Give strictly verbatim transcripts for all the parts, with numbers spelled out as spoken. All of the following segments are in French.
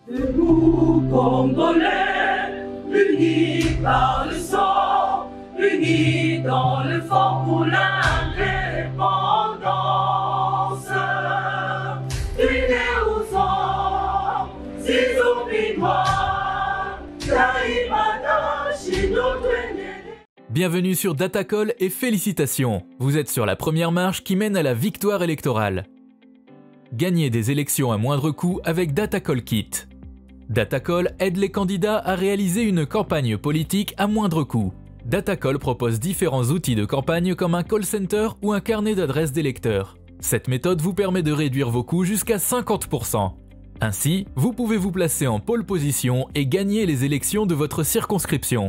Debout, Congolais, unis par le sang, unis dans le fort pour l'indépendance. Unis aux hommes, si oublie-moi, Taïmada, Chino, Bienvenue sur Datacall et félicitations, vous êtes sur la première marche qui mène à la victoire électorale. Gagnez des élections à moindre coût avec Datacall Kit. Datacall aide les candidats à réaliser une campagne politique à moindre coût. Datacall propose différents outils de campagne comme un call center ou un carnet d'adresses d'électeurs. Cette méthode vous permet de réduire vos coûts jusqu'à cinquante pour cent. Ainsi, vous pouvez vous placer en pole position et gagner les élections de votre circonscription.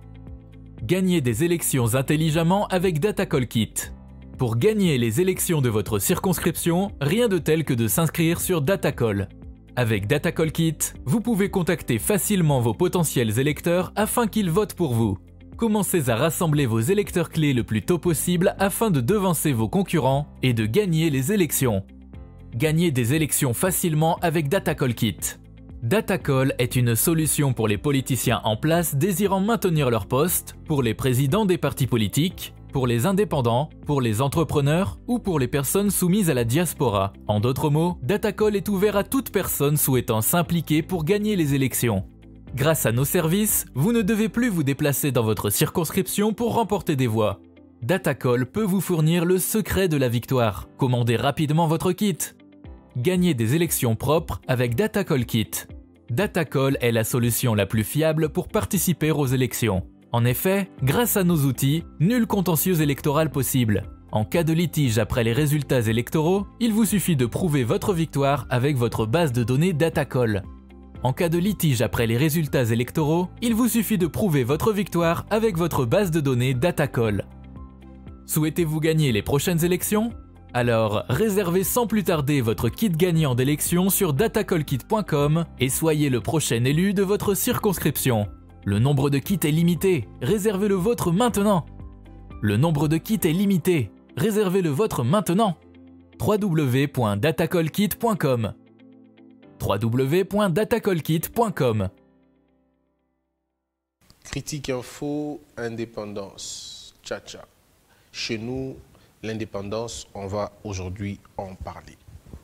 Gagnez des élections intelligemment avec Datacall Kit. Pour gagner les élections de votre circonscription, rien de tel que de s'inscrire sur Datacall. Avec Datacall Kit, vous pouvez contacter facilement vos potentiels électeurs afin qu'ils votent pour vous. Commencez à rassembler vos électeurs clés le plus tôt possible afin de devancer vos concurrents et de gagner les élections. Gagnez des élections facilement avec Datacall Kit. Datacall est une solution pour les politiciens en place désirant maintenir leur poste, pour les présidents des partis politiques, pour les indépendants, pour les entrepreneurs ou pour les personnes soumises à la diaspora. En d'autres mots, Datacall est ouvert à toute personne souhaitant s'impliquer pour gagner les élections. Grâce à nos services, vous ne devez plus vous déplacer dans votre circonscription pour remporter des voix. Datacall peut vous fournir le secret de la victoire. Commandez rapidement votre kit. Gagnez des élections propres avec Datacall Kit. Datacall est la solution la plus fiable pour participer aux élections. En effet, grâce à nos outils, nul contentieux électoral possible. En cas de litige après les résultats électoraux, il vous suffit de prouver votre victoire avec votre base de données Datacall. En cas de litige après les résultats électoraux, il vous suffit de prouver votre victoire avec votre base de données Datacall. Souhaitez-vous gagner les prochaines élections ? Alors, réservez sans plus tarder votre kit gagnant d'élection sur datacall kit point com et soyez le prochain élu de votre circonscription. Le nombre de kits est limité, réservez le vôtre maintenant. Le nombre de kits est limité, réservez le vôtre maintenant. w w w point datacall kit point com w w w point datacall kit point com Critique Info, indépendance, tcha-tcha. Chez nous, l'indépendance, on va aujourd'hui en parler.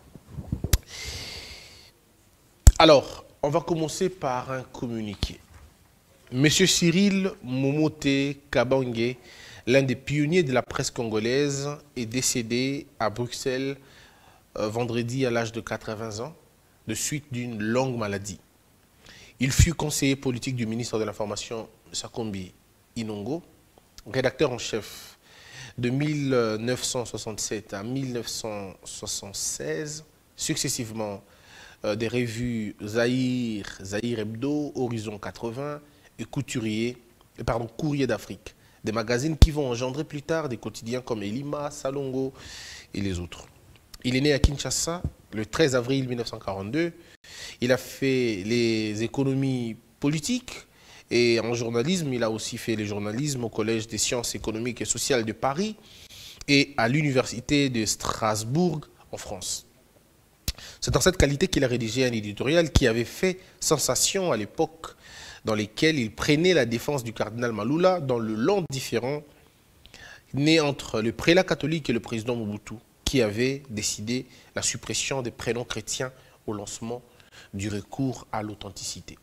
Alors, on va commencer par un communiqué. Monsieur Cyril Momote Kabange, l'un des pionniers de la presse congolaise, est décédé à Bruxelles euh, vendredi à l'âge de quatre-vingts ans, de suite d'une longue maladie. Il fut conseiller politique du ministre de l'Information Sakombi Inongo, rédacteur en chef de mille neuf cent soixante-sept à mille neuf cent soixante-seize, successivement euh, des revues Zahir, Zahir Hebdo, Horizon quatre-vingts et Couturier, pardon, Courrier d'Afrique, des magazines qui vont engendrer plus tard des quotidiens comme Elima, Salongo et les autres. Il est né à Kinshasa le treize avril mille neuf cent quarante-deux. Il a fait les économies politiques. Et en journalisme, il a aussi fait le journalisme au Collège des sciences économiques et sociales de Paris et à l'Université de Strasbourg en France. C'est dans cette qualité qu'il a rédigé un éditorial qui avait fait sensation à l'époque, dans lequel il prenait la défense du cardinal Maloula dans le long différend né entre le prélat catholique et le président Mobutu, qui avait décidé la suppression des prénoms chrétiens au lancement du recours à l'authenticité.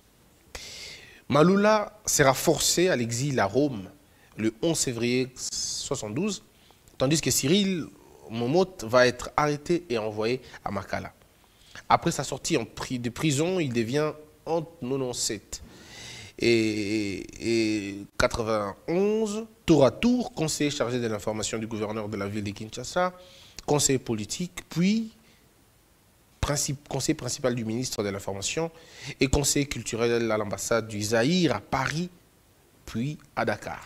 Maloula sera forcé à l'exil à Rome le onze février mille neuf cent soixante-douze, tandis que Cyril Momote va être arrêté et envoyé à Makala. Après sa sortie en pri de prison, il devient en quatre-vingt-dix-sept et, et quatre-vingt-onze, tour à tour, conseiller chargé de l'information du gouverneur de la ville de Kinshasa, conseiller politique, puis Principe, conseiller principal du ministre de l'Information et conseiller culturel à l'ambassade du Zaïre à Paris, puis à Dakar.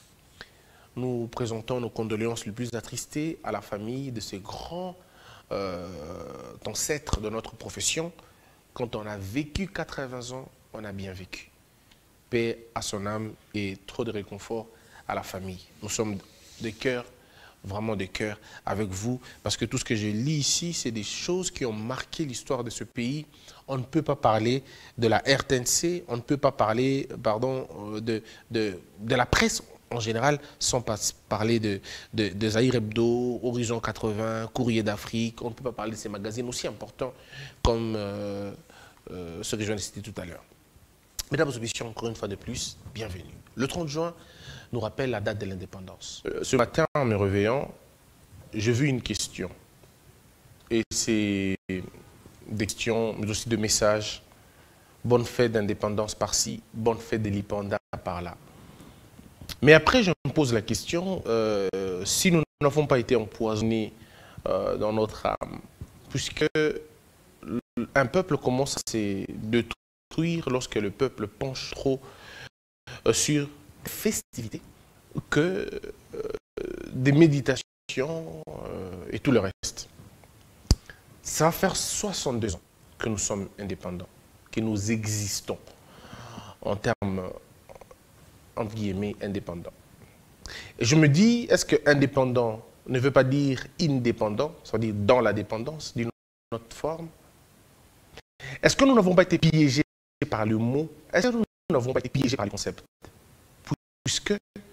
Nous présentons nos condoléances les plus attristées à la famille de ces grands euh, ancêtres de notre profession. Quand on a vécu quatre-vingts ans, on a bien vécu. Paix à son âme et trop de réconfort à la famille. Nous sommes de cœur vraiment de cœur avec vous, parce que tout ce que je lis ici, c'est des choses qui ont marqué l'histoire de ce pays. On ne peut pas parler de la R T N C, on ne peut pas parler, pardon, de, de, de la presse en général, sans pas parler de, de, de Zahir Hebdo, Horizon quatre-vingts, Courrier d'Afrique. On ne peut pas parler de ces magazines aussi importants comme euh, euh, ce que je viens de citer tout à l'heure. Mesdames et messieurs, encore une fois de plus, bienvenue. Le trente juin nous rappelle la date de l'indépendance. Euh, ce matin, en me réveillant, j'ai vu une question. Et c'est des questions, mais aussi de messages. Bonne fête d'indépendance par-ci, bonne fête de l'Ipanda par-là. Mais après, je me pose la question, euh, si nous n'avons pas été empoisonnés euh, dans notre âme, puisque un peuple commence à se détruire lorsque le peuple penche trop euh, sur des festivités que euh, des méditations euh, et tout le reste. Ça va faire soixante-deux ans que nous sommes indépendants, que nous existons en termes, entre guillemets, indépendants. Et je me dis, est-ce que indépendant ne veut pas dire indépendant, c'est-à-dire dans la dépendance d'une autre forme? Est-ce que nous n'avons pas été piégés par le mot? Est-ce que nous n'avons pas été piégés par le concept? Puisque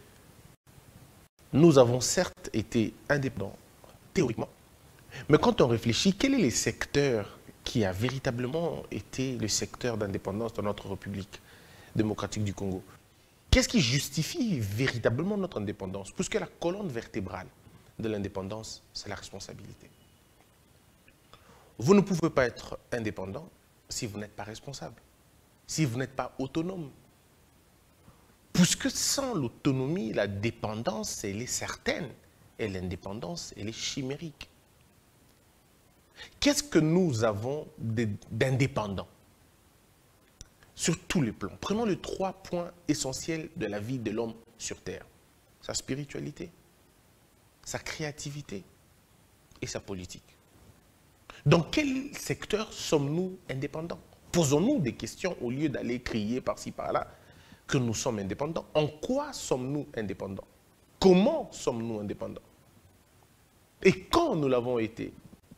nous avons certes été indépendants, théoriquement, mais quand on réfléchit, quel est le secteur qui a véritablement été le secteur d'indépendance de notre République démocratique du Congo? Qu'est-ce qui justifie véritablement notre indépendance? Puisque la colonne vertébrale de l'indépendance, c'est la responsabilité. Vous ne pouvez pas être indépendant si vous n'êtes pas responsable, si vous n'êtes pas autonome. Puisque sans l'autonomie, la dépendance, elle est certaine, et l'indépendance, elle est chimérique. Qu'est-ce que nous avons d'indépendant? Sur tous les plans. Prenons les trois points essentiels de la vie de l'homme sur Terre. Sa spiritualité, sa créativité et sa politique. Dans quel secteur sommes-nous indépendants? Posons-nous des questions au lieu d'aller crier par-ci par-là que nous sommes indépendants. En quoi sommes-nous indépendants? Comment sommes-nous indépendants? Et quand nous l'avons été?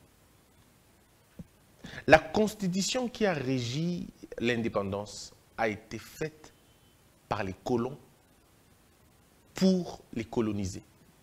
La constitution qui a régi l'indépendance a été faite par les colons pour les coloniser.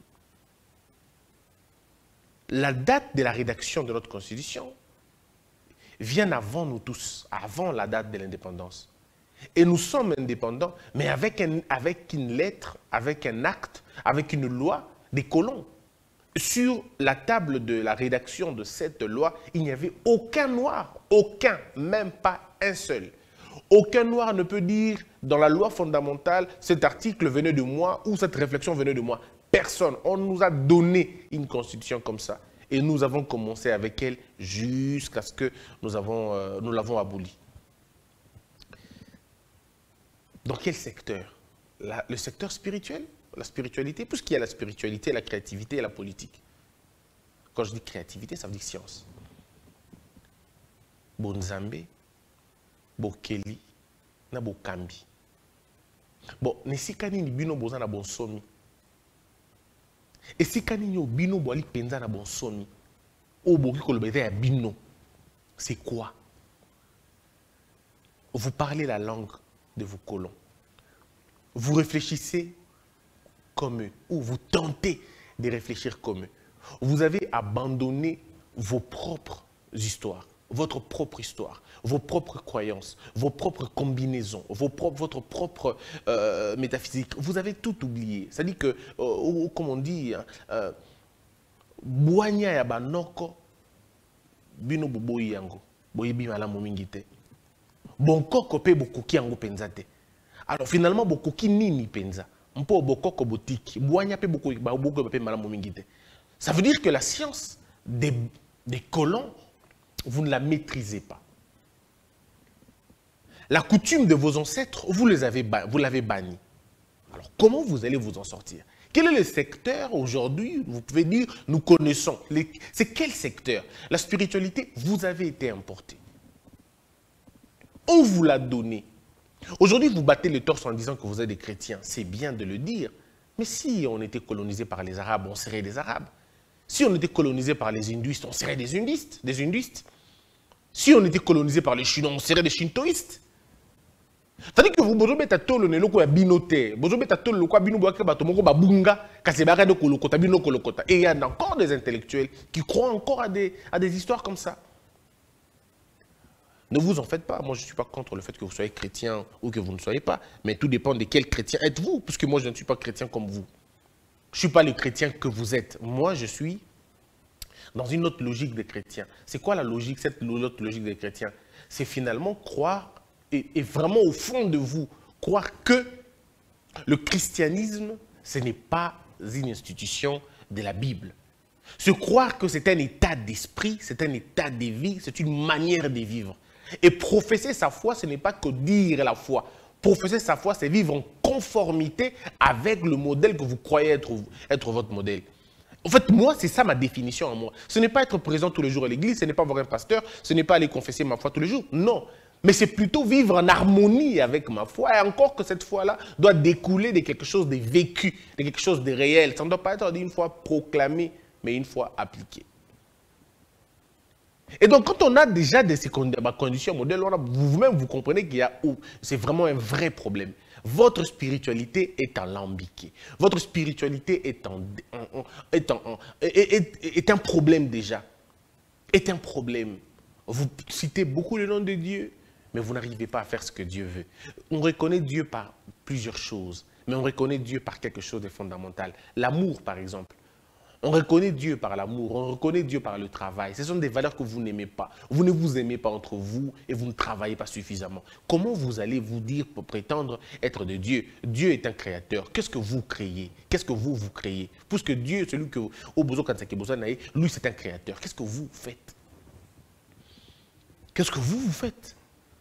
La date de la rédaction de notre constitution vient avant nous tous, avant la date de l'indépendance. Et nous sommes indépendants, mais avec, un, avec une lettre, avec un acte, avec une loi des colons. Sur la table de la rédaction de cette loi, il n'y avait aucun noir, aucun, même pas un seul. Aucun noir ne peut dire dans la loi fondamentale, cet article venait de moi ou cette réflexion venait de moi. Personne. On nous a donné une constitution comme ça. Et nous avons commencé avec elle jusqu'à ce que nous avons, euh, nous l'avons abolie. Dans quel secteur? La, le secteur spirituel? La spiritualité, puisqu'il y a la spiritualité, la créativité et la politique. Quand je dis créativité, ça veut dire science. Bon Nzambe, bon Kelly, na bon Kambi. Bon, ne si kanini bino boza na bon somi. Et si kanini bino boali penza na bon somi. O boki kolobete ya bino. C'est quoi? Vous parlez la langue de vos colons. Vous réfléchissez comme eux, ou vous tentez de réfléchir comme eux. Vous avez abandonné vos propres histoires, votre propre histoire, vos propres croyances, vos propres combinaisons, vos propres, votre propre euh, métaphysique. Vous avez tout oublié. C'est-à-dire que, euh, comme on dit, Boanya ya banoko, bino boboyi yango, boyebi malamu mingi te. Bon koko pe bokoki yango penza te. Alors finalement, bokoki nini penza? Ça veut dire que la science des, des colons, vous ne la maîtrisez pas. La coutume de vos ancêtres, vous les avez, vous l'avez bannie. Alors comment vous allez vous en sortir? Quel est le secteur aujourd'hui? Vous pouvez dire, nous connaissons. C'est quel secteur? La spiritualité, vous avez été importé. On vous l'a donné. Aujourd'hui, vous battez le torse en disant que vous êtes des chrétiens. C'est bien de le dire. Mais si on était colonisé par les Arabes, on serait des Arabes. Si on était colonisé par les hindouistes, on serait des hindouistes. Des hindouistes. Si on était colonisé par les Chinois, on serait des shintoïstes. C'est-à-dire que vous pouvez mettre tout le loko ya binote, vous pouvez mettre tout le loko bino boake batomoko babunga, kasebara de kolokota bino kolokota. Et il y a encore des intellectuels qui croient encore à des, à des histoires comme ça. Ne vous en faites pas. Moi, je ne suis pas contre le fait que vous soyez chrétien ou que vous ne soyez pas. Mais tout dépend de quel chrétien êtes-vous. Puisque moi, je ne suis pas chrétien comme vous. Je ne suis pas le chrétien que vous êtes. Moi, je suis dans une autre logique des chrétiens. C'est quoi la logique, cette autre logique des chrétiens? C'est finalement croire, et, et vraiment au fond de vous, croire que le christianisme, ce n'est pas une institution de la Bible. Se croire que c'est un état d'esprit, c'est un état de vie, c'est une manière de vivre. Et professer sa foi, ce n'est pas que dire la foi. Professer sa foi, c'est vivre en conformité avec le modèle que vous croyez être, être votre modèle. En fait, moi, c'est ça ma définition en moi. Ce n'est pas être présent tous les jours à l'église, ce n'est pas voir un pasteur, ce n'est pas aller confesser ma foi tous les jours. Non. Mais c'est plutôt vivre en harmonie avec ma foi. Et encore que cette foi-là doit découler de quelque chose de vécu, de quelque chose de réel. Ça ne doit pas être une foi proclamée, mais une fois appliquée. Et donc, quand on a déjà des conditions modèles, vous-même, vous comprenez qu'il y a, c'est vraiment un vrai problème. Votre spiritualité est alambiquée. Votre spiritualité est, en, en, est, en, est, est, est un problème déjà. Est un problème. Vous citez beaucoup le nom de Dieu, mais vous n'arrivez pas à faire ce que Dieu veut. On reconnaît Dieu par plusieurs choses, mais on reconnaît Dieu par quelque chose de fondamental. L'amour, par exemple. On reconnaît Dieu par l'amour, on reconnaît Dieu par le travail. Ce sont des valeurs que vous n'aimez pas. Vous ne vous aimez pas entre vous et vous ne travaillez pas suffisamment. Comment vous allez vous dire pour prétendre être de Dieu? Dieu est un créateur. Qu'est-ce que vous créez? Qu'est-ce que vous, vous créez? Puisque Dieu, celui que au besoin quand c'est lui, c'est un créateur. Qu'est-ce que vous faites? Qu'est-ce que vous, vous faites?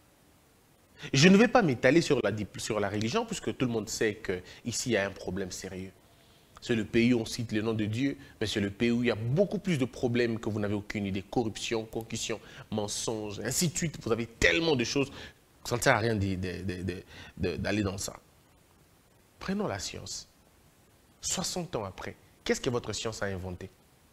Je ne vais pas m'étaler sur la, sur la religion, puisque tout le monde sait qu'ici, il y a un problème sérieux. C'est le pays où on cite le nom de Dieu, mais c'est le pays où il y a beaucoup plus de problèmes que vous n'avez aucune idée. Corruption, concussion, mensonges, ainsi de suite. Vous avez tellement de choses que ça ne sert à rien d'aller dans ça. Prenons la science. soixante ans après, qu'est-ce que votre science a inventé?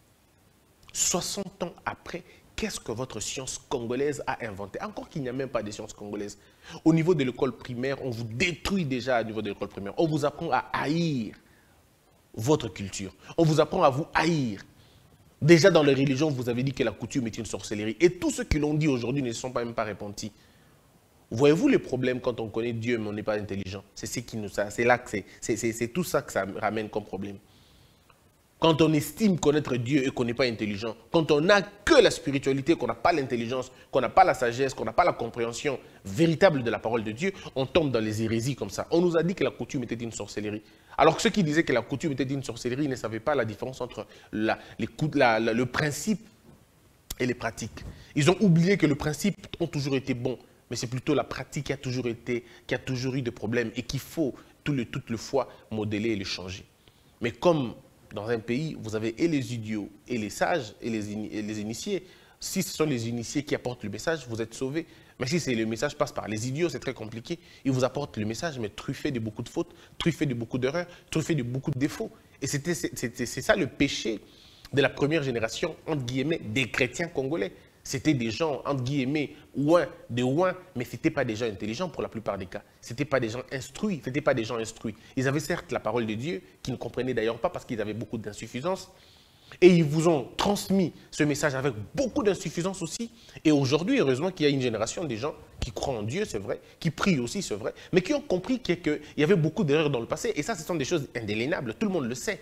soixante ans après, qu'est-ce que votre science congolaise a inventé? Encore qu'il n'y a même pas de science congolaise. Au niveau de l'école primaire, on vous détruit déjà au niveau de l'école primaire. On vous apprend à haïr votre culture. On vous apprend à vous haïr. Déjà dans les religions, vous avez dit que la coutume est une sorcellerie. Et tous ceux qui l'ont dit aujourd'hui ne sont pas même pas repentis. Voyez-vous les problèmes quand on connaît Dieu mais on n'est pas intelligent? C'est ce qui nous, c'est là que c'est tout ça que ça ramène comme problème. Quand on estime connaître Dieu et qu'on n'est pas intelligent, quand on n'a que la spiritualité, qu'on n'a pas l'intelligence, qu'on n'a pas la sagesse, qu'on n'a pas la compréhension véritable de la parole de Dieu, on tombe dans les hérésies comme ça. On nous a dit que la coutume était une sorcellerie. Alors que ceux qui disaient que la coutume était une sorcellerie ne savaient pas la différence entre la, les, la, la, le principe et les pratiques. Ils ont oublié que le principe ont toujours été bons, mais c'est plutôt la pratique qui a toujours été, qui a toujours eu des problèmes et qu'il faut tout le, toute le fois modeler et le changer. Mais comme dans un pays, vous avez et les idiots, et les sages, et les, et les initiés. Si ce sont les initiés qui apportent le message, vous êtes sauvés. Mais si le message passe par les idiots, c'est très compliqué. Ils vous apportent le message, mais truffé de beaucoup de fautes, truffé de beaucoup d'erreurs, truffé de beaucoup de défauts. Et c'est ça le péché de la première génération, entre guillemets, des chrétiens congolais. C'était des gens, entre guillemets, ouin, de ouin, mais ce n'étaient pas des gens intelligents pour la plupart des cas. Ce n'étaient pas des gens instruits, ce n'étaient pas des gens instruits. Ils avaient certes la parole de Dieu, qu'ils ne comprenaient d'ailleurs pas parce qu'ils avaient beaucoup d'insuffisance. Et ils vous ont transmis ce message avec beaucoup d'insuffisance aussi. Et aujourd'hui, heureusement qu'il y a une génération de gens qui croient en Dieu, c'est vrai, qui prient aussi, c'est vrai, mais qui ont compris qu'il y avait beaucoup d'erreurs dans le passé. Et ça, ce sont des choses indélénables, tout le monde le sait.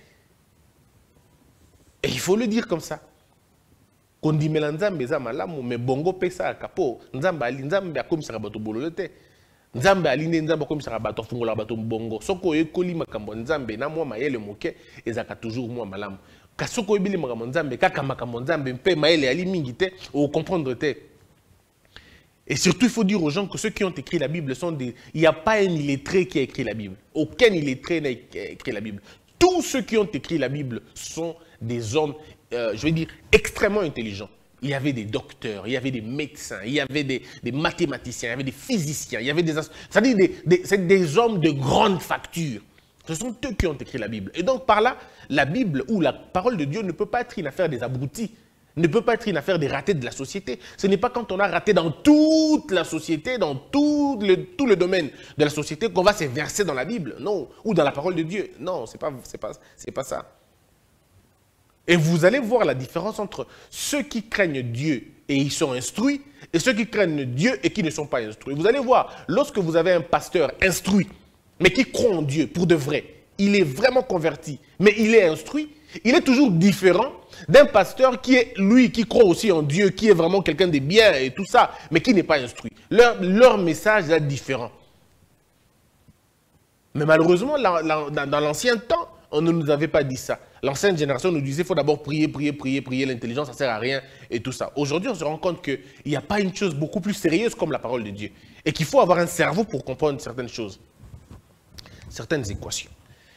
Et il faut le dire comme ça. Kondimela nzambe za malamu me bongo pesa kapo nzambe ali nzambe akomisaka bato bololo te nzambe ali nde nzambe akomisaka bato fungola bato bongo soko ekoli makambo nzambe na mwa mayele moke ezaka toujours mwa malamu kasoko ebili makambo nzambe kaka makambo nzambe mpe mayele ali mingi te o comprendre te. Et surtout il faut dire aux gens que ceux qui ont écrit la Bible sont des, il n'y a pas un illettré qui a écrit la Bible, aucun illettré n'a écrit la Bible. Tous ceux qui ont écrit la Bible sont des hommes, euh, je vais dire, extrêmement intelligents. Il y avait des docteurs, il y avait des médecins, il y avait des, des mathématiciens, il y avait des physiciens, il y avait des... C'est-à-dire des, des, des hommes de grande facture Ce sont eux qui ont écrit la Bible. Et donc par là, la Bible ou la parole de Dieu ne peut pas être une affaire des abrutis, ne peut pas être une affaire des ratés de la société. Ce n'est pas quand on a raté dans toute la société, dans tout le, tout le domaine de la société qu'on va se verser dans la Bible, non, ou dans la parole de Dieu. Non, ce n'est pas, c'est pas, c'est pas ça. Et vous allez voir la différence entre ceux qui craignent Dieu et ils sont instruits, et ceux qui craignent Dieu et qui ne sont pas instruits. Vous allez voir, lorsque vous avez un pasteur instruit, mais qui croit en Dieu pour de vrai, il est vraiment converti, mais il est instruit, il est toujours différent d'un pasteur qui est, lui, qui croit aussi en Dieu, qui est vraiment quelqu'un de bien et tout ça, mais qui n'est pas instruit. Leur, leur message est différent. Mais malheureusement, la, la, dans, dans l'ancien temps, on ne nous avait pas dit ça. L'ancienne génération nous disait qu'il faut d'abord prier, prier, prier, prier, l'intelligence, ça ne sert à rien et tout ça. Aujourd'hui, on se rend compte qu'il n'y a pas une chose beaucoup plus sérieuse comme la parole de Dieu et qu'il faut avoir un cerveau pour comprendre certaines choses, certaines équations.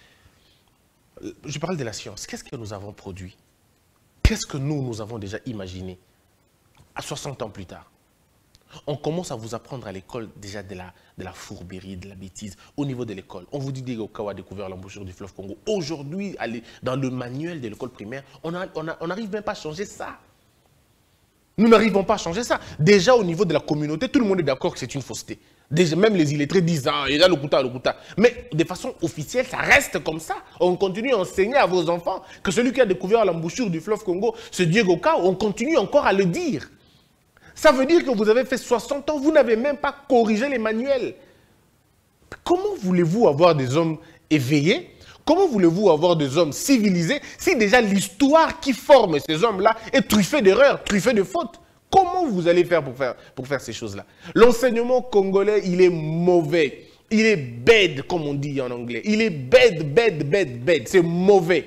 Je parle de la science. Qu'est-ce que nous avons produit? Qu'est-ce que nous, nous avons déjà imaginé à soixante ans plus tard? On commence à vous apprendre à l'école déjà de la, de la fourberie, de la bêtise. Au niveau de l'école, on vous dit que Kawa a découvert l'embouchure du fleuve Congo. Aujourd'hui, dans le manuel de l'école primaire, on n'arrive on on même pas à changer ça. Nous n'arrivons pas à changer ça. Déjà au niveau de la communauté, tout le monde est d'accord que c'est une fausseté. Déjà, même les illettrés disent, ah, il y a le Kouta, le Kouta. Mais de façon officielle, ça reste comme ça. On continue à enseigner à vos enfants que celui qui a découvert l'embouchure du fleuve Congo, c'est Diego Cao. On continue encore à le dire. Ça veut dire que vous avez fait soixante ans, vous n'avez même pas corrigé les manuels. Comment voulez-vous avoir des hommes éveillés? Comment voulez-vous avoir des hommes civilisés si déjà l'histoire qui forme ces hommes-là est truffée d'erreurs, truffée de fautes? Comment vous allez faire pour faire, pour faire ces choses-là? L'enseignement congolais, il est mauvais. Il est bête, comme on dit en anglais. Il est bête, bête, bête, bête. C'est mauvais.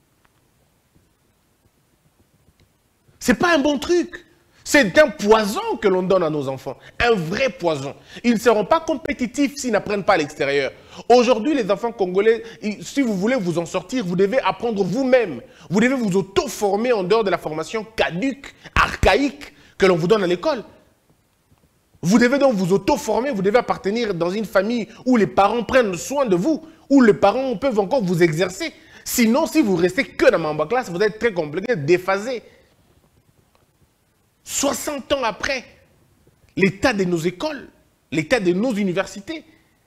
C'est pas un bon truc. C'est un poison que l'on donne à nos enfants. Un vrai poison. Ils ne seront pas compétitifs s'ils n'apprennent pas à l'extérieur. Aujourd'hui, les enfants congolais, si vous voulez vous en sortir, vous devez apprendre vous-même. Vous devez vous auto-former en dehors de la formation caduque, archaïque, que l'on vous donne à l'école. Vous devez donc vous auto-former, vous devez appartenir dans une famille où les parents prennent soin de vous, où les parents peuvent encore vous exercer. Sinon, si vous restez que dans ma classe, vous êtes très compliqué, déphasé. soixante ans après, l'état de nos écoles, l'état de nos universités,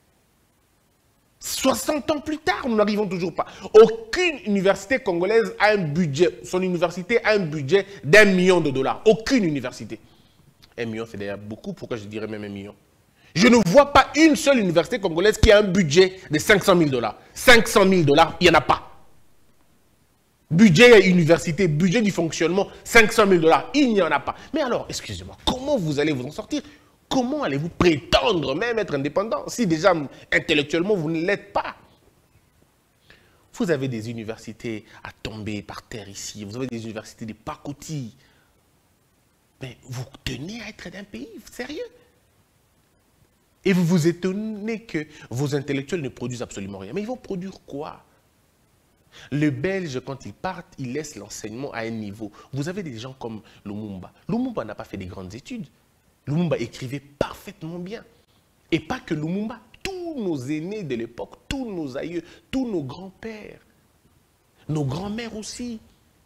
soixante ans plus tard, nous n'arrivons toujours pas. Aucune université congolaise a un budget, son université a un budget d'un million de dollars. Aucune université. Un million, c'est d'ailleurs beaucoup, pourquoi je dirais même un million? Je ne vois pas une seule université congolaise qui a un budget de cinq cent mille dollars. cinq cent mille dollars, il n'y en a pas. Budget université, budget du fonctionnement, cinq cent mille dollars, il n'y en a pas. Mais alors, excusez-moi, comment vous allez vous en sortir? Comment allez-vous prétendre même être indépendant si déjà intellectuellement vous ne l'êtes pas? Vous avez des universités à tomber par terre ici, vous avez des universités de pacotille. Mais vous tenez à être d'un pays sérieux. Et vous vous étonnez que vos intellectuels ne produisent absolument rien. Mais ils vont produire quoi? Les Belges, quand ils partent, ils laissent l'enseignement à un niveau. Vous avez des gens comme Lumumba. Lumumba n'a pas fait des grandes études. Lumumba écrivait parfaitement bien. Et pas que Lumumba, tous nos aînés de l'époque, tous nos aïeux, tous nos grands-pères, nos grands-mères aussi,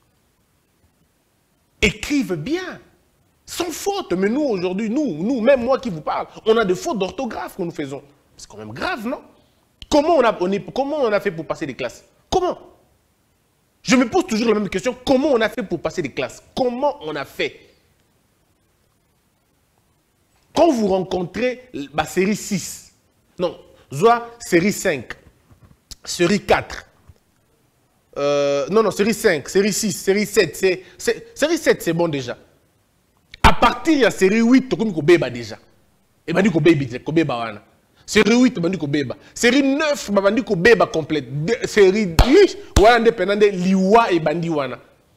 écrivent bien, sans faute. Mais nous, aujourd'hui, nous, nous, même moi qui vous parle, on a des fautes d'orthographe que nous faisons. C'est quand même grave, non? Comment on a, on est, comment on a fait pour passer des classes? Comment? Je me pose toujours la même question. Comment on a fait pour passer des classes? Comment on a fait? Quand vous rencontrez la série six, non, soit série cinq, série quatre, euh, non, non, série cinq, série six, série sept, c'est, c'est, série sept, c'est bon déjà. À partir de la série huit, tu as beba déjà. Et ben, tu as beba wana. Série huit, tu as beba. Série neuf, tu as beba complète. Série dix, wana indépendant de liwa et bandi wana.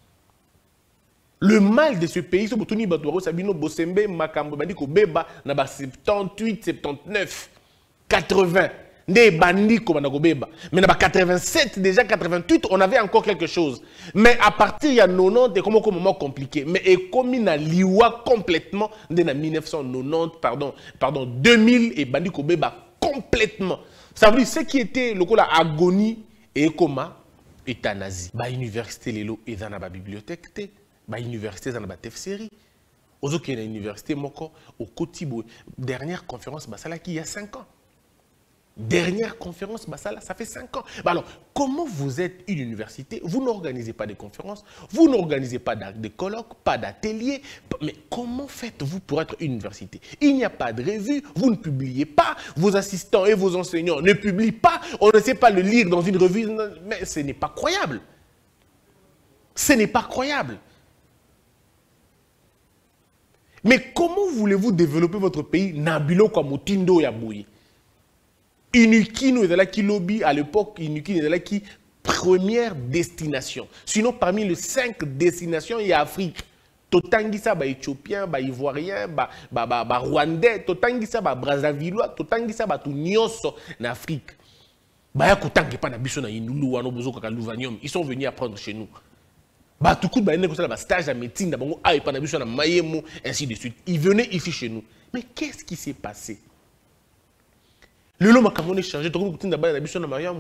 Le mal de ce pays, c'est que tout le monde Sabino Bosembe, Makambo, bandi ko beba na ba soixante-dix-huit, soixante-dix-neuf, quatre-vingts. Des bandits comme on a beba. Mais dans quatre-vingt-sept, déjà quatre-vingt-huit, on avait encore quelque chose. Mais à partir de quatre-vingt-dix, c'est comme un moment compliqué. Mais et comme il a liwa complètement, dès mille neuf cent quatre-vingt-dix, pardon, pardon, deux mille et bandits ko beba complètement. Ça veut dire ce qui était le coup la agonie et coma, euthanasie. Bah université lelo et dans la bibliothèque té, bah université dans la tefseri. Ozo qui est à l'université moko au Kotibo. Dernière conférence bah ça là qui il y a cinq ans. Dernière conférence, bah ça, là, ça fait cinq ans. Bah alors, comment vous êtes une université? Vous n'organisez pas de conférences, vous n'organisez pas de colloques, pas d'ateliers. Mais comment faites-vous pour être une université? Il n'y a pas de revue, vous ne publiez pas, vos assistants et vos enseignants ne publient pas, on ne sait pas le lire dans une revue. Mais ce n'est pas croyable. Ce n'est pas croyable. Mais comment voulez-vous développer votre pays? Nabilo comme Tindo Yaboui. Inukino est là qui lobby à l'époque, Inukino est là qui première destination. Sinon, parmi les cinq destinations, il y a Afrique. Totangisa, bah, Éthiopien, bah, Ivoirien, bah, bah, bah, bah, Rwandais, Totangisa, bah, Brazzavillois, Totangisa, bah, tout Nyonso, en Afrique. Bah, ya Kotangi, pas d'ambition na Inulu, Wano Bozo, Kakaluvanium. Ils sont venus apprendre chez nous. Bah, tout coup, bah, il y a un stage à médecine, bah, ah, pas d'ambition na Mayemo, ainsi de suite. Ils venaient ici chez nous. Mais qu'est-ce qui s'est passé? Le lot m'a changé. Tout le monde a dit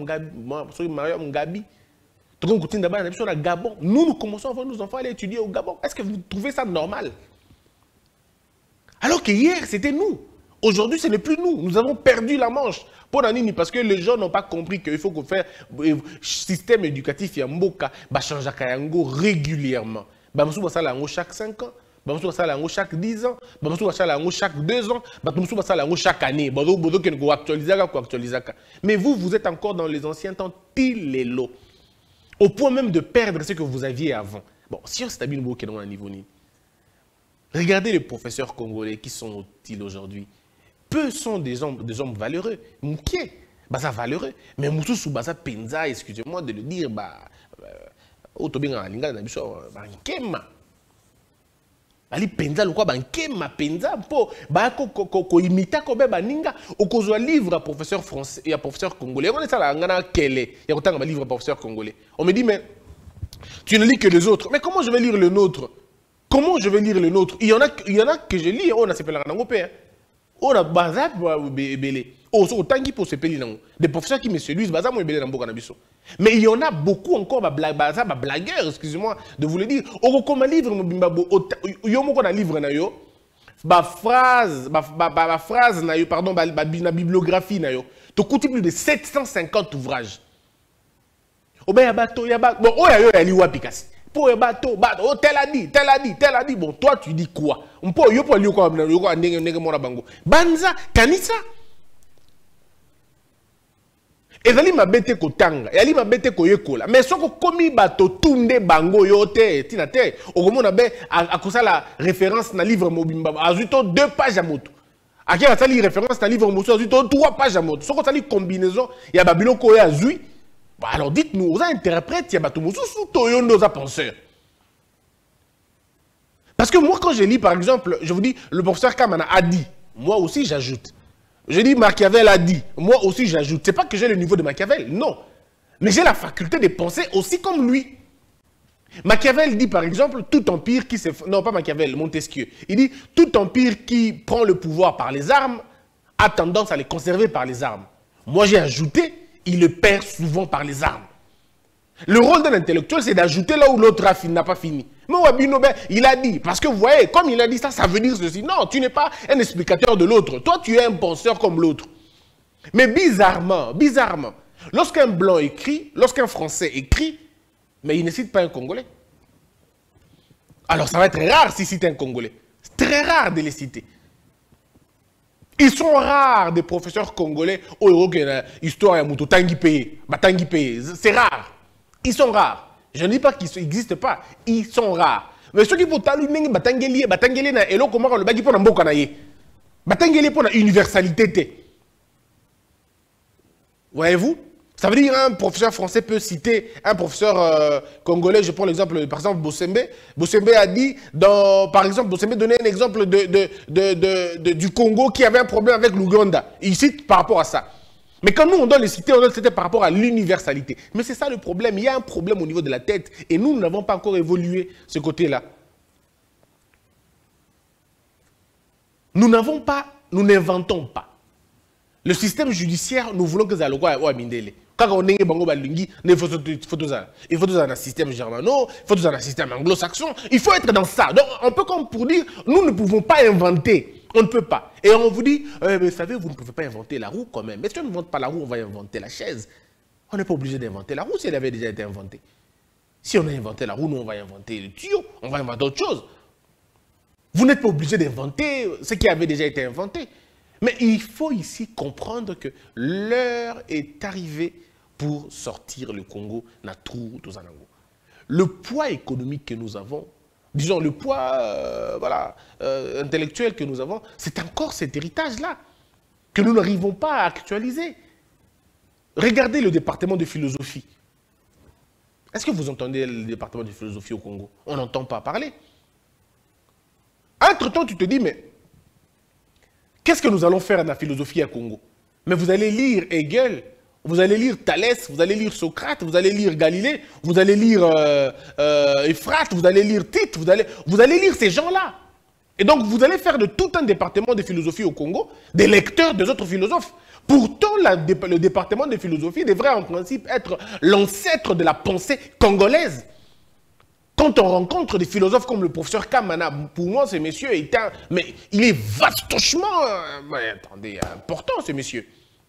que Gabon. Nous, nous commençons à voir nos enfants aller étudier au Gabon. Est-ce que vous trouvez ça normal? Alors que hier, c'était nous. Aujourd'hui, ce n'est plus nous. Nous avons perdu la manche. Parce que les gens n'ont pas compris qu'il faut faire un système éducatif Yamboka, changer régulièrement. Chaque cinq ans. Bamsou basala ngo chaque dix ans, bamsou basala ngo chaque deux ans, bamsou basala ngo chaque année. Bodo bodo ken ko actualisaka ko actualisaka. Mais vous vous êtes encore dans les anciens temps tilelo. Au point même de perdre ce que vous aviez avant. Bon, si on s'établit au Kenya à niveau ni. Regardez les professeurs congolais qui sont au-il aujourd'hui. Peu sont des hommes des hommes valeureux. Mouké, bah ça valeureux, mais Moussou sou bah ça penza, excusez-moi de le dire, bah autobinga linga na biso ba nkema. Ali penza lokwa bankema penza po ba ko ko ko imita ko be baninga okozwa livre à professeur français et à professeur congolais. On est ça là ngana kele ya kotanga ba livre à professeur congolais. On me dit mais tu ne lis que les autres. Mais comment je vais lire le nôtre? Comment je vais lire le nôtre? Il y en a il y en a que je lis, on a s'appelle nango père. On a bazap belé. Oh so tangi pour se peli nango. Des professeurs qui me séduisent bazap mo belé nambo kanabiso. Mais il y en a beaucoup encore, bah, bah, bah, blagueurs, excusez-moi de vous le dire. Au comme un livre, il y a un livre, bah, phrase, bah, bah, bah, phrase, pardon, bah, bah, la bibliographie, tu coûtes plus de sept cent cinquante ouvrages. Oh, ben, il y a bateau, il y a bateau. Bon, oh, il y a liwa Picasso. Pour un bateau, bateau, oh, tel a dit, tel a dit, tel a dit. Bon, toi, tu dis quoi? On peut, il y a pas lieu quoi, il y a nègre, nègre, mona bango. Banza, kanisa. Ezali mabete ko tanga, ezali mabete ko yekola. Mais soko komi bato tunde bango yote, tina te. Okomona be akosa la référence na livre mobimba. Azuto deux pages à moto. Aki a sali référence na livre moto azuto trois pages à moto. Soko sali combinaison ya babilo ko ya zui. Bah alors dites-nous, vous interprète ya bato moto sous toyondo za penseur. Parce que moi quand je lis par exemple, je vous dis le professeur Kamana a dit, moi aussi j'ajoute. Je dis Machiavel a dit, moi aussi j'ajoute. C'est pas que j'ai le niveau de Machiavel, non. Mais j'ai la faculté de penser aussi comme lui. Machiavel dit par exemple, tout empire qui se... Non, pas Machiavel, Montesquieu. Il dit, tout empire qui prend le pouvoir par les armes a tendance à les conserver par les armes. Moi j'ai ajouté, il le perd souvent par les armes. Le rôle d'un intellectuel, c'est d'ajouter là où l'autre n'a pas fini. Mais Wabino, il a dit, parce que vous voyez, comme il a dit ça, ça veut dire ceci. Non, tu n'es pas un explicateur de l'autre. Toi, tu es un penseur comme l'autre. Mais bizarrement, bizarrement, lorsqu'un blanc écrit, lorsqu'un français écrit, mais il ne cite pas un Congolais. Alors, ça va être rare s'il cite un Congolais. C'est très rare de les citer. Ils sont rares des professeurs congolais. Oh, ok, histoire ya muto tangi payé, batangi payé. C'est rare. Ils sont rares. Je ne dis pas qu'ils n'existent pas. Ils sont rares. Mais ceux qui font talu nengi batangeli, batangeli na elo comment le bagi pour na mboka na ye. Batangeli pour la universalité. Voyez-vous? Ça veut dire un professeur français peut citer un professeur euh, congolais. Je prends l'exemple, par exemple, Bossembe. Bossembe a dit, dans, par exemple, Bossembe donnait un exemple de, de, de, de, de, du Congo qui avait un problème avec l'Ouganda. Il cite par rapport à ça. Mais quand nous, on doit les citer, on doit les citer par rapport à l'universalité. Mais c'est ça le problème. Il y a un problème au niveau de la tête. Et nous, nous n'avons pas encore évolué ce côté-là. Nous n'avons pas, nous n'inventons pas. Le système judiciaire, nous voulons que ça le quoi, mindele. Quand on est bango balingi, il faut faut tout ça. Il faut tout ça dans un système germano, il faut tout ça dans un système anglo-saxon. Il faut être dans ça. Donc, un peu comme pour dire, nous ne pouvons pas inventer. On ne peut pas. Et on vous dit, euh, mais vous savez, vous ne pouvez pas inventer la roue quand même. Mais si on n'invente pas la roue, on va inventer la chaise. On n'est pas obligé d'inventer la roue si elle avait déjà été inventée. Si on a inventé la roue, nous, on va inventer le tuyau. On va inventer autre chose. Vous n'êtes pas obligé d'inventer ce qui avait déjà été inventé. Mais il faut ici comprendre que l'heure est arrivée pour sortir le Congo na trou de Zanango. Le poids économique que nous avons, disons le poids euh, voilà, euh, intellectuel que nous avons, c'est encore cet héritage-là que nous n'arrivons pas à actualiser. Regardez le département de philosophie. Est-ce que vous entendez le département de philosophie au Congo? On n'entend pas parler. Entre-temps, tu te dis, mais qu'est-ce que nous allons faire dans la philosophie à Congo? Mais vous allez lire Hegel, vous allez lire Thalès, vous allez lire Socrate, vous allez lire Galilée, vous allez lire euh, euh, Éphrate, vous allez lire Tite, vous allez, vous allez lire ces gens-là. Et donc, vous allez faire de tout un département de philosophie au Congo des lecteurs des autres philosophes. Pourtant, la, le département de philosophie devrait en principe être l'ancêtre de la pensée congolaise. Quand on rencontre des philosophes comme le professeur Kamana, pour moi, ce monsieur est un... Mais il est vastement... Euh, mais attendez, important, ce monsieur.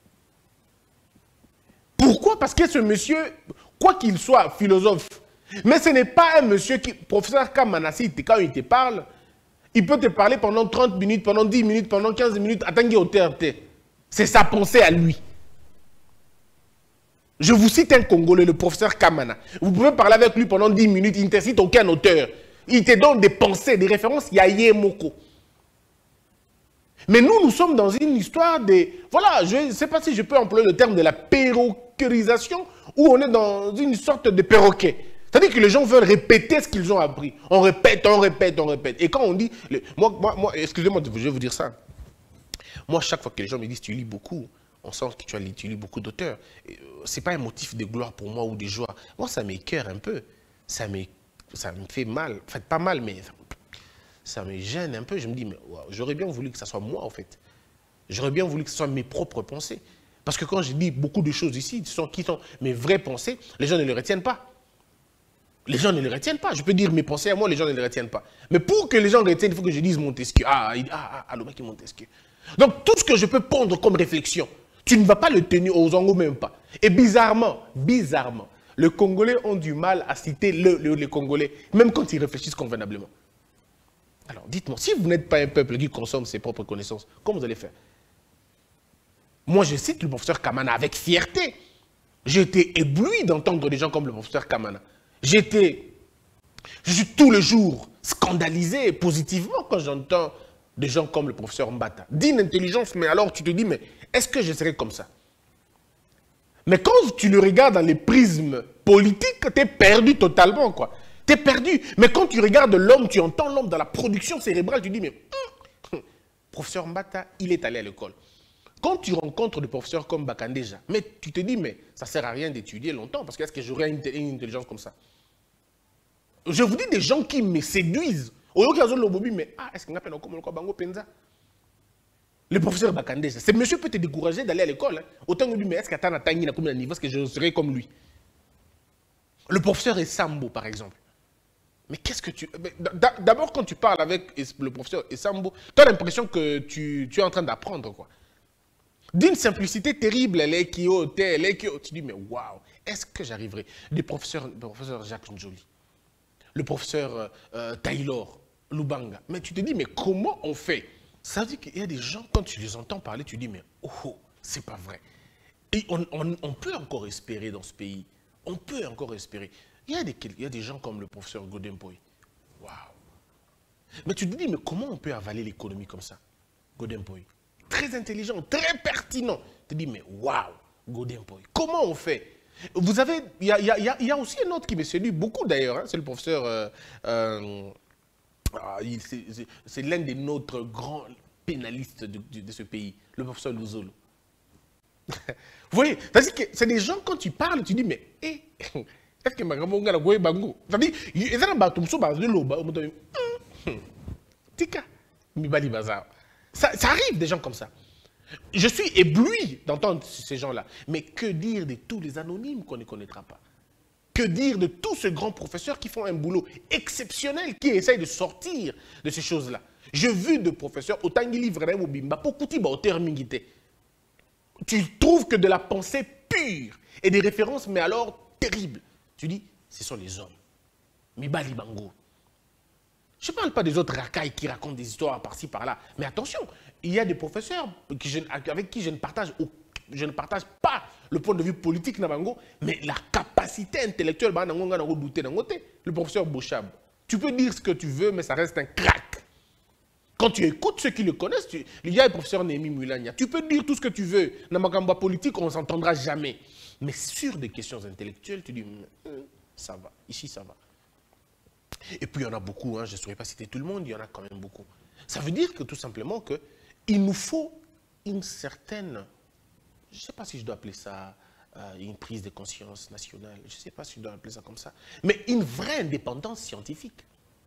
Pourquoi? Parce que ce monsieur, quoi qu'il soit philosophe, mais ce n'est pas un monsieur qui... Professeur Kamana, si, quand il te parle, il peut te parler pendant trente minutes, pendant dix minutes, pendant quinze minutes, attends qu'il ait. C'est sa pensée à lui. Je vous cite un Congolais, le professeur Kamana. Vous pouvez parler avec lui pendant dix minutes, il ne te cite aucun auteur. Il te donne des pensées, des références, Yaye Moko. Mais nous, nous sommes dans une histoire de... Voilà, je ne sais pas si je peux employer le terme de la perroquerisation, où on est dans une sorte de perroquet. C'est-à-dire que les gens veulent répéter ce qu'ils ont appris. On répète, on répète, on répète. Et quand on dit... Le, moi, moi, moi excusez-moi, je vais vous dire ça. Moi, chaque fois que les gens me disent, tu lis beaucoup, on sent que tu, as, tu lis beaucoup d'auteurs. Ce n'est pas un motif de gloire pour moi ou de joie. Moi, ça m'écoeure un peu. Ça me, ça me fait mal. Enfin, pas mal, mais ça me gêne un peu. Je me dis, mais wow, j'aurais bien voulu que ça soit moi, en fait. J'aurais bien voulu que ce soit mes propres pensées. Parce que quand je dis beaucoup de choses ici, qui sont, qui sont mes vraies pensées, les gens ne les retiennent pas. Les gens ne les retiennent pas. Je peux dire mes pensées à moi, les gens ne les retiennent pas. Mais pour que les gens retiennent, il faut que je dise Montesquieu. Ah, ah, ah, ah le mec est Montesquieu. Donc, tout ce que je peux pondre comme réflexion, tu ne vas pas le tenir aux angles, même pas. Et bizarrement, bizarrement, les Congolais ont du mal à citer le, le, les Congolais, même quand ils réfléchissent convenablement. Alors, dites-moi, si vous n'êtes pas un peuple qui consomme ses propres connaissances, comment vous allez faire? Moi, je cite le professeur Kamana avec fierté. J'ai été ébloui d'entendre des gens comme le professeur Kamana. J'étais, je suis tous les jours scandalisé positivement quand j'entends des gens comme le professeur Mbata. D'une intelligence, mais alors tu te dis, mais est-ce que je serais comme ça? Mais quand tu le regardes dans les prismes politiques, tu es perdu totalement, quoi. Tu es perdu. Mais quand tu regardes l'homme, tu entends l'homme dans la production cérébrale, tu dis, mais hum, professeur Mbata, il est allé à l'école. Quand tu rencontres des professeurs comme Bakandeja, mais tu te dis, mais ça ne sert à rien d'étudier longtemps, parce que est-ce que j'aurais une, une intelligence comme ça? Je vous dis des gens qui me séduisent. Mais ah, est-ce qu'on appelle encore Bango Penza? Le professeur Bakandeja, ce monsieur peut te décourager d'aller à l'école. Hein. Autant que lui, mais est-ce qu'à un niveau, est-ce que je serai comme lui? Le professeur Essambo, par exemple. Mais qu'est-ce que tu... D'abord, quand tu parles avec le professeur Essambo, tu as l'impression que tu, tu es en train d'apprendre, quoi. D'une simplicité terrible, elle est qui haute, elle est qui haute. Tu dis, mais waouh, est-ce que j'arriverai? Le professeur, le professeur Jacques Njoli, le professeur euh, Taylor, Lubanga. Mais tu te dis, mais comment on fait? Ça veut dire qu'il y a des gens, quand tu les entends parler, tu dis, mais oh, oh c'est pas vrai. Et on, on, on peut encore espérer dans ce pays. On peut encore espérer. Il y a des, il y a des gens comme le professeur Godempoy. Waouh. Mais tu te dis, mais comment on peut avaler l'économie comme ça? Godempoy. Très intelligent, très pertinent. Tu te dis, mais waouh, Godempoy. Comment on fait? Vous avez, il y a, y, a, y a aussi un autre qui me séduit beaucoup d'ailleurs, hein, c'est le professeur, euh, euh, ah, c'est l'un des nôtres grands pénalistes de, de, de ce pays, le professeur Luzolo. Vous voyez, c'est-à-dire que c'est des gens, quand tu parles, tu dis, mais, eh, est-ce que ma grand-mère a gagné bango? C'est-à-dire, il y a des gens tika, mi bali bazar. Ça, ça arrive, des gens comme ça. Je suis ébloui d'entendre ces gens-là. Mais que dire de tous les anonymes qu'on ne connaîtra pas? Que dire de tous ces grands professeurs qui font un boulot exceptionnel, qui essayent de sortir de ces choses-là? J'ai vu de professeurs, autant qu'ils livrent au bimba, pour kuti ba auteur mingité. Tu trouves que de la pensée pure et des références, mais alors terribles. Tu dis, ce sont les hommes. Mibali Bango. Je ne parle pas des autres racailles qui racontent des histoires par-ci, par-là. Mais attention, il y a des professeurs qui je, avec qui je ne, partage, je ne partage pas le point de vue politique, Nabango, mais la capacité intellectuelle, le professeur Bouchab. Tu peux dire ce que tu veux, mais ça reste un crack. Quand tu écoutes ceux qui le connaissent, tu, il y a le professeur Némi Mulania. Tu peux dire tout ce que tu veux. Namakamba politique, on ne s'entendra jamais. Mais sur des questions intellectuelles, tu dis, ça va, ici ça va. Et puis il y en a beaucoup, hein, je ne saurais pas citer tout le monde, il y en a quand même beaucoup. Ça veut dire que tout simplement qu'il nous faut une certaine, je ne sais pas si je dois appeler ça euh, une prise de conscience nationale, je ne sais pas si je dois appeler ça comme ça, mais une vraie indépendance scientifique.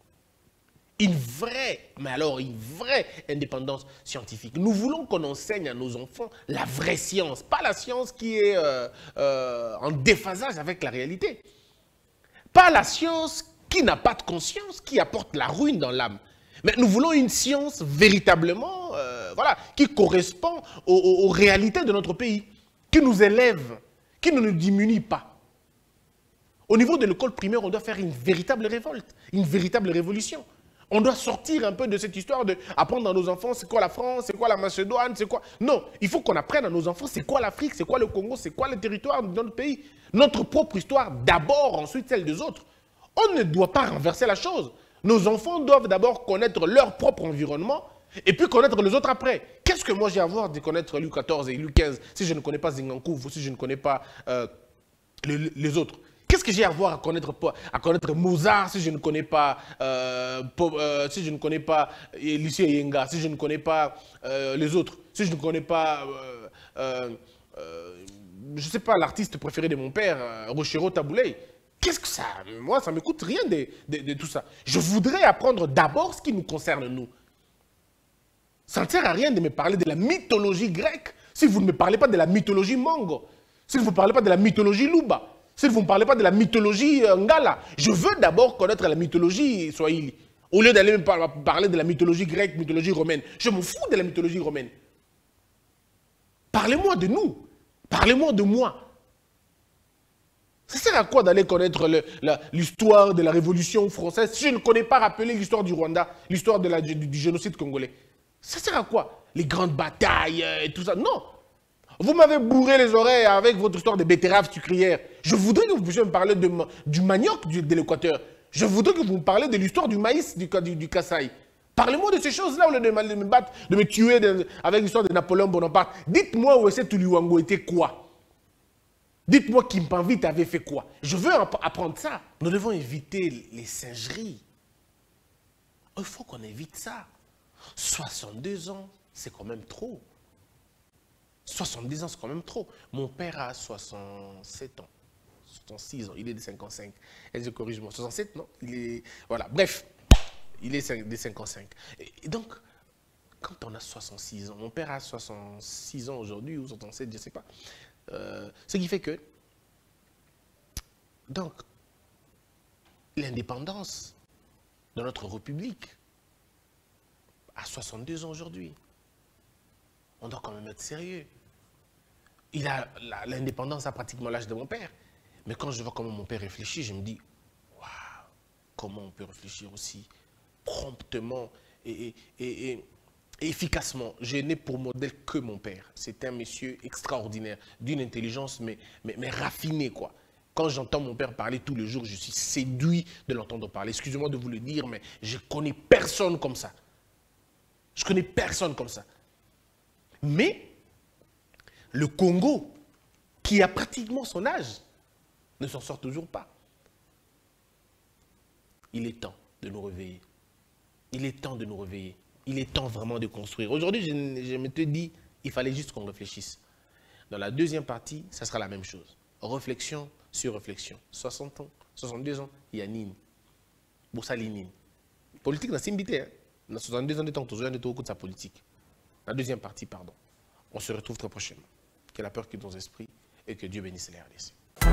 Une vraie, mais alors une vraie indépendance scientifique. Nous voulons qu'on enseigne à nos enfants la vraie science, pas la science qui est euh, euh, en déphasage avec la réalité. Pas la science qui n'a pas de conscience, qui apporte la ruine dans l'âme. Mais nous voulons une science véritablement, euh, voilà, qui correspond aux, aux, aux réalités de notre pays, qui nous élève, qui ne nous diminue pas. Au niveau de l'école primaire, on doit faire une véritable révolte, une véritable révolution. On doit sortir un peu de cette histoire de apprendre à nos enfants c'est quoi la France, c'est quoi la Macédoine, c'est quoi... Non, il faut qu'on apprenne à nos enfants c'est quoi l'Afrique, c'est quoi le Congo, c'est quoi le territoire de notre pays. Notre propre histoire d'abord, ensuite celle des autres. On ne doit pas renverser la chose. Nos enfants doivent d'abord connaître leur propre environnement et puis connaître les autres après. Qu'est-ce que moi j'ai à voir de connaître Louis quatorze et Louis quinze si je ne connais pas Zingankouv ou si je ne connais pas euh, les, les autres? Qu'est-ce que j'ai à voir à connaître, à connaître Mozart si je ne connais pas, euh, euh, si je ne connais pas Lucien Yenga, si je ne connais pas euh, les autres, si je ne connais pas, euh, euh, euh, je ne sais pas, l'artiste préféré de mon père, euh, Rochero Taboulay. Qu'est-ce que ça, moi, ça ne me coûte rien de, de, de tout ça. Je voudrais apprendre d'abord ce qui nous concerne, nous. Ça ne sert à rien de me parler de la mythologie grecque si vous ne me parlez pas de la mythologie Mongo, si vous ne me parlez pas de la mythologie Luba. Si vous ne me parlez pas de la mythologie euh, Ngala, je veux d'abord connaître la mythologie Swahili. Au lieu d'aller me par parler de la mythologie grecque, mythologie romaine. Je m'en fous de la mythologie romaine. Parlez-moi de nous. Parlez-moi de moi. Ça sert à quoi d'aller connaître l'histoire de la Révolution française si je ne connais pas rappeler l'histoire du Rwanda, l'histoire du, du génocide congolais? Ça sert à quoi? Les grandes batailles euh, et tout ça? Non. Vous m'avez bourré les oreilles avec votre histoire de betteraves sucrières. Je voudrais que vous puissiez me parler de, du manioc du, de l'Équateur. Je voudrais que vous me parliez de l'histoire du maïs du, du, du Kasaï. Parlez-moi de ces choses-là, au lieu de me, de me battre, de me tuer de, avec l'histoire de Napoléon Bonaparte. Dites-moi où est-ce que Luango était quoi? Dites-moi Kimpanvit avait fait quoi? Je veux apprendre ça. Nous devons éviter les singeries. Il faut qu'on évite ça. soixante-deux ans, c'est quand même trop. soixante-dix ans, c'est quand même trop. Mon père a soixante-sept ans. soixante-six ans, il est de cinquante-cinq. Elle se corrige moi. soixante-sept, non? Il est... Voilà, bref, il est de cinquante-cinq. Et donc, quand on a soixante-six ans, mon père a soixante-six ans aujourd'hui, ou soixante-sept, je ne sais pas. Euh, ce qui fait que, donc, l'indépendance de notre République a soixante-deux ans aujourd'hui. On doit quand même être sérieux. Il a l'indépendance à pratiquement l'âge de mon père. Mais quand je vois comment mon père réfléchit, je me dis, waouh, comment on peut réfléchir aussi promptement et, et, et, et efficacement. Je n'ai pour modèle que mon père. C'est un monsieur extraordinaire, d'une intelligence mais, mais, mais raffinée, quoi. Quand j'entends mon père parler tous les jours, je suis séduit de l'entendre parler. Excusez-moi de vous le dire, mais je ne connais personne comme ça. Je ne connais personne comme ça. Mais le Congo, qui a pratiquement son âge, ne s'en sort toujours pas. Il est temps de nous réveiller. Il est temps de nous réveiller. Il est temps vraiment de construire. Aujourd'hui, je, je me te dis, il fallait juste qu'on réfléchisse. Dans la deuxième partie, ça sera la même chose. Réflexion sur réflexion. soixante ans, soixante-deux ans, il y a Nini. Boussali Nini. Politique, n'a pas Dans soixante-deux ans de temps, toujours un de sa politique. La deuxième partie, pardon. On se retrouve très prochainement. Que la peur quitte nos esprits et que Dieu bénisse les R D C.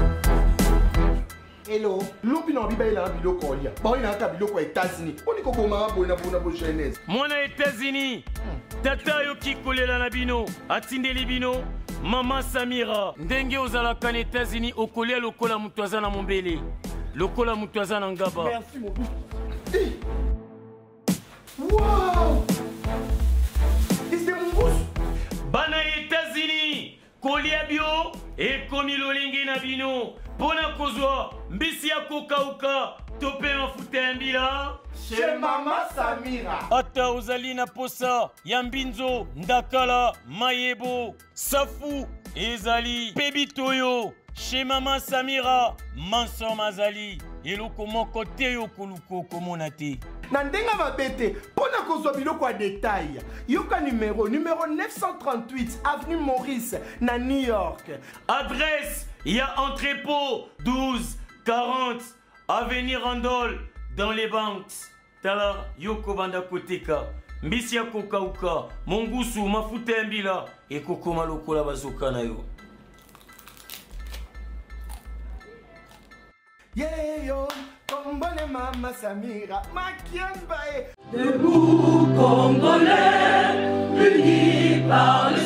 Hello. Lopi na biba ila biloko olia. Ba ina ka biloko États-Unis. Oni ko koma bo na bona bo jeunesse. Mwana États-Unis. Tata yo kikolela na bino. Atindeli bino. Mama Samira. Ndenge ozalaka na États-Unis okolia lokola mutu aza na mombele. Lokola mutu aza na ngaba. Merci mon but. Hey. Wow. C'est mon boss. Bana États-Unis. Kolia bio e komi lolingi na bino. Pona kozwa mbisi ya kokauka tope mafuta ya mbila Chez Mama Samira. ata ozali na posa ya mbinzo ndakala mayebo safu ezali pebitoyo chez Mama Samira manso mazali eloko moko te yo koluko komona te Na ndenga mabete pona kozwa biloko ya détail. Yoka numéro numéro neuf cent trente-huit avenue Maurice na New York. adresse ya entrepôt douze quarante avenue Randol dans les banques tala yoko banda koteka mbisi ya kokauka mongusu mafuta ya mbila ekokoma lokola bazoka na yo. Yeah yo, kombone Mama Samira, makiambae. Debout Congolais, unis par le